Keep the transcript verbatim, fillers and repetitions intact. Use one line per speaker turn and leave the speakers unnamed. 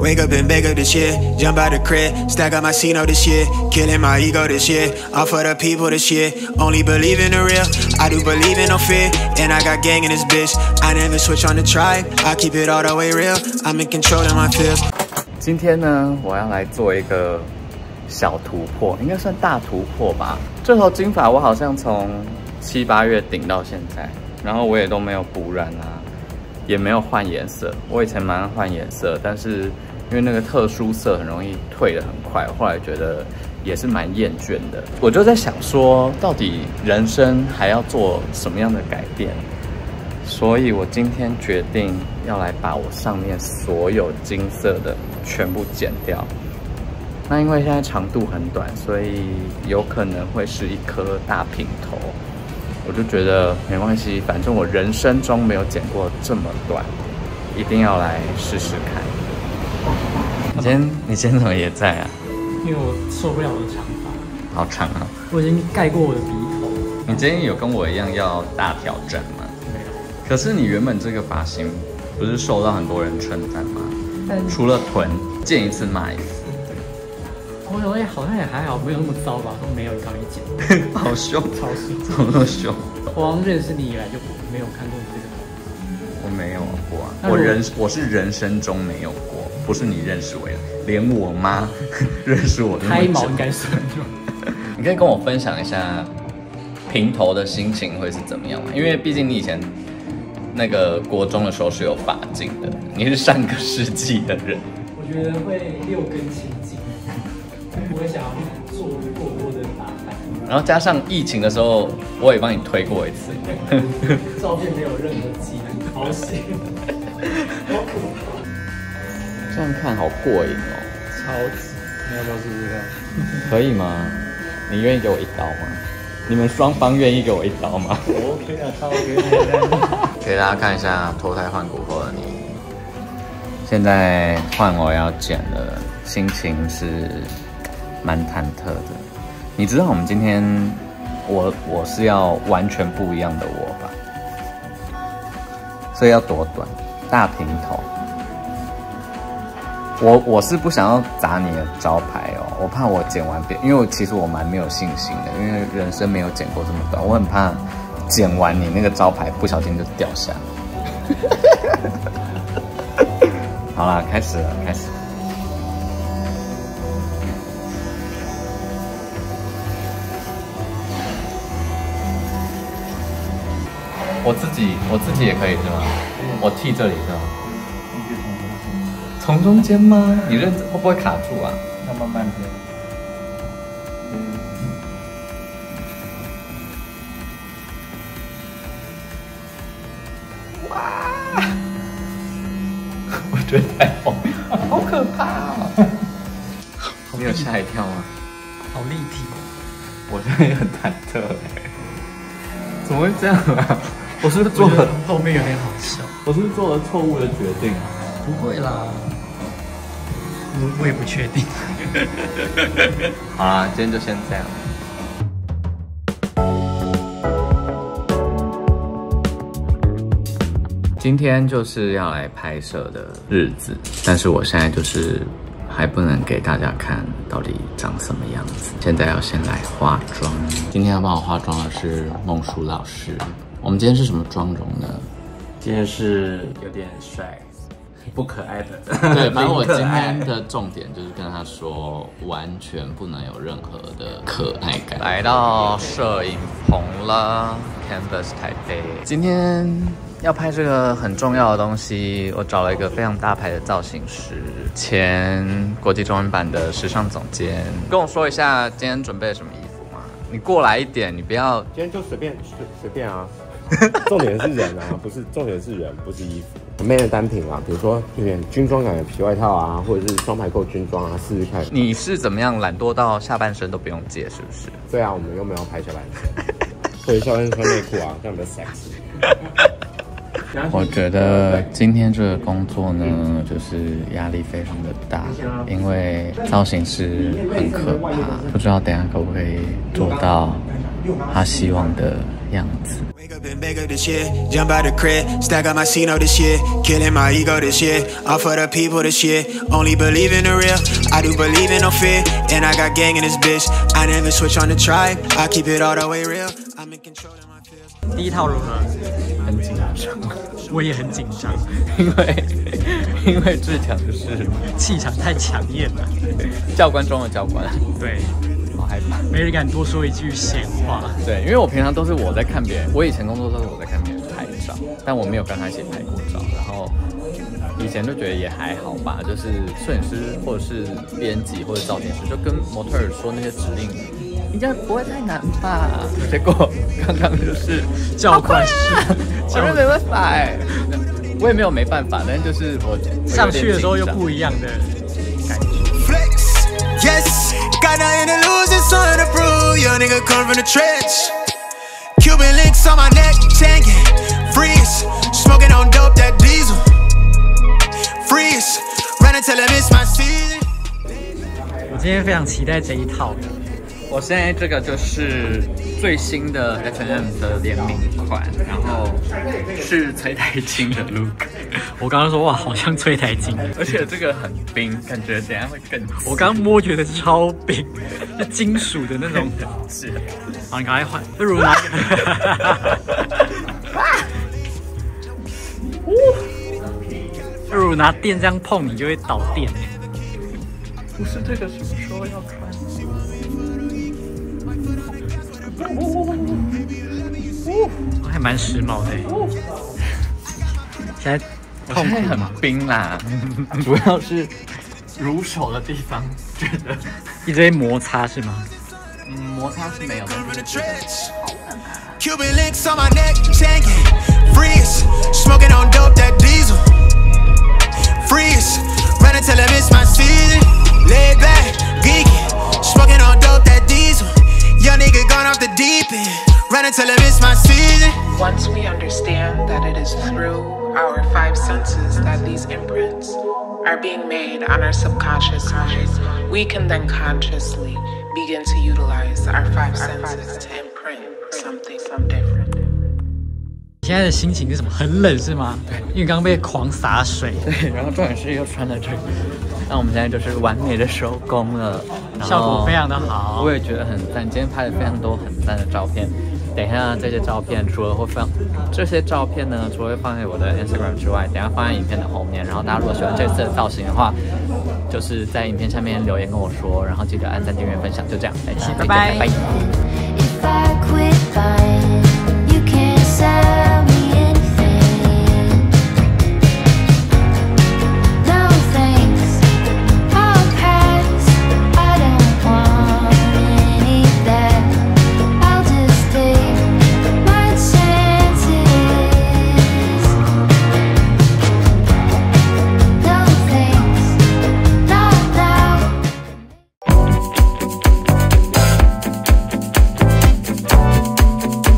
Wake up and bake up this shit, jump out the crib, stack up my C-note this shit, killing my ego this shit, all for the people this shit, only believe in the real, I do believe in no fear, and I got gang in this bitch, I never switch on the tribe, I keep it all the way real, I'm in control of my feels.
今天呢，我要来做一个小突破，应该算大突破吧。这头金发我好像从七八月顶到现在，然后我也都没有补染啊，也没有换颜色。我以前蛮爱换颜色，但是因为那个特殊色很容易退得很快，后来觉得也是蛮厌倦的。我就在想说，到底人生还要做什么样的改变？所以我今天决定要来把我上面所有金色的全部剪掉。那因为现在长度很短，所以有可能会是一颗大平头。我就觉得没关系，反正我人生中没有剪过这么短，一定要来试试看。你今天你今天怎么也在啊？
因为我受不了我的长发，
好长啊！
我已经盖过我的鼻头。
你今天有跟我一样要大挑战吗？
没有。
可是你原本这个发型不是受到很多人称赞吗？
但
除了臀，见一次骂一次。
我想说好像也还好，没有那么糟吧？说没有，你赶紧剪。
好凶，
超凶，
怎么那么凶？
我好像认识你以来就没有看过你这个。
我没有过啊，我人我是人生中没有过，不是你认识我的，连我妈认识我。
胎毛应该是。
你可以跟我分享一下平头的心情会是怎么样吗？因为毕竟你以前那个国中的时候是有发镜的，你是上个世纪的人。
我觉得会六根清净，不会想要做过多的打扮。
然后加上疫情的时候，我也帮你推过一次。
照片没有任何记忆，好险，好可怕。
这样看好过瘾哦，
超级，你要不要试试看？
可以吗？你愿意给我一刀吗？你们双方愿意给我一刀吗？
我 OK 啊，超 OK 的。
给大家看一下脱胎换骨后的你。现在换我要剪了，心情是蛮忐忑的。你知道我们今天我我是要完全不一样的我吧？所以要多短，大平头。我我是不想要砸你的招牌哦，我怕我剪完变，因为我其实我蛮没有信心的，因为人生没有剪过这么短，我很怕剪完你那个招牌不小心就掉下。好啦，开始了，开始。我自己我自己也可以是吗？我剃这里是吗？从中间吗？你认真会不会卡住啊？
要慢慢剪。
哇！我觉得太红，好可怕哦！你有吓一跳吗？
好立体，
我现在也很忐忑哎。怎么会这样啊？我是不是做了
后面有点好笑？
我是不是做了错误的决定啊？
不会啦。我我也不确定。
好啦，今天就先这样。今天就是要来拍摄的日子，但是我现在就是还不能给大家看到底长什么样子。现在要先来化妆。今天要帮我化妆的是孟叔老师。我们今天是什么妆容呢？
今天是有点帅。不可爱的，
对，反正我今天的重点就是跟他说，完全不能有任何的可爱感。来到摄影棚了 ，Canvas 台北。今天要拍这个很重要的东西，我找了一个非常大牌的造型师，前国际中文版的时尚总监，跟我说一下今天准备了什么衣服吗？你过来一点，你不要。
今天就随便随随便啊，重点是人啊，不是重点是人，不是衣服。妹的单品啊，比如说有点军装感的皮外套啊，或者是双排扣军装啊，试试看。
你是怎么样懒惰到下半身都不用借，是不是？
对啊，我们又没有拍下半身，或者下半身穿内裤啊，这样比较 sexy。
我觉得今天这个工作呢，就是压力非常的大，因为造型师很可怕，不知道等一下可不可以做到他希望的样子。
Wake up and bake up this year, jump out the crib, stack up my C-note this year, killing my ego this year, all for the people this year, only believe in the real, I do believe in no fear, and I got gang in this bitch, I never switch on the tribe, I keep it all the way real, I'm in control of my feels.
第一套如何？
很紧张，
我也很紧张，
因为因为志强是
气场太强艳了。
教官中的教官，
对，
好害怕。
没人敢多说一句闲话。
对，因为我平常都是我在看别人，我以前工作都是我在看别人拍照，但我没有跟他一起拍过照。然后以前就觉得也还好吧，就是摄影师或者是编辑或者照片师，就跟模特儿说那些指令，应该不会太难吧？结果刚刚就是
教官式，
我就没办法哎、欸，我也没有没办法，但是就是我
上去的时候又不一样的感觉。
Flex, yes, got nothing to lose and something to prove. Young nigga come from the trench. Cuban links on my neck, tanking. Freeze, smoking on dope that diesel. Freeze, run until I miss my season.
我今天非常期待这一套。
我现在这个就是最新的 H and M 的联名款，然后是崔台金的 look。
我刚刚说哇，好像崔台金，
而且这个很冰，感觉等一下会更。
我刚摸觉得超冰，是金属的那种。
是。
好，你赶快换，不如拿。不如拿电这样碰，你就会导电。
不是这个什么时候要穿？
还蛮时髦的。现在痛苦
很冰啦，主要是入手的地方觉得
一堆摩擦是吗？
嗯，摩擦是没有的。
Cuban links on my neck, tanking. Freeze, smoking on dope that diesel. Freeze, run until I miss my season. Lay back, geeking, smoking on dope that diesel. Young nigga gone off the deep end. Run until I miss my season.
Once we understand that it is through our five senses that these imprints are being made on our subconscious mind, we can then consciously begin to utilize our five senses to imprint something some different.
你现在的心情是什么？很冷是吗？对，因为刚刚被狂洒水。
对，然后重点是又穿了这个，那我们现在就是完美的收工了，
效果非常的好。
我也觉得很赞，今天拍了非常多很赞的照片。等一下这些照片除了会放，这些照片呢，除了会放在我的 Instagram 之外，等一下放在影片的后面。然后大家如果喜欢这次的造型的话，就是在影片下面留言跟我说，然后记得按赞、订阅、分享，就这样，大家再见，拜拜。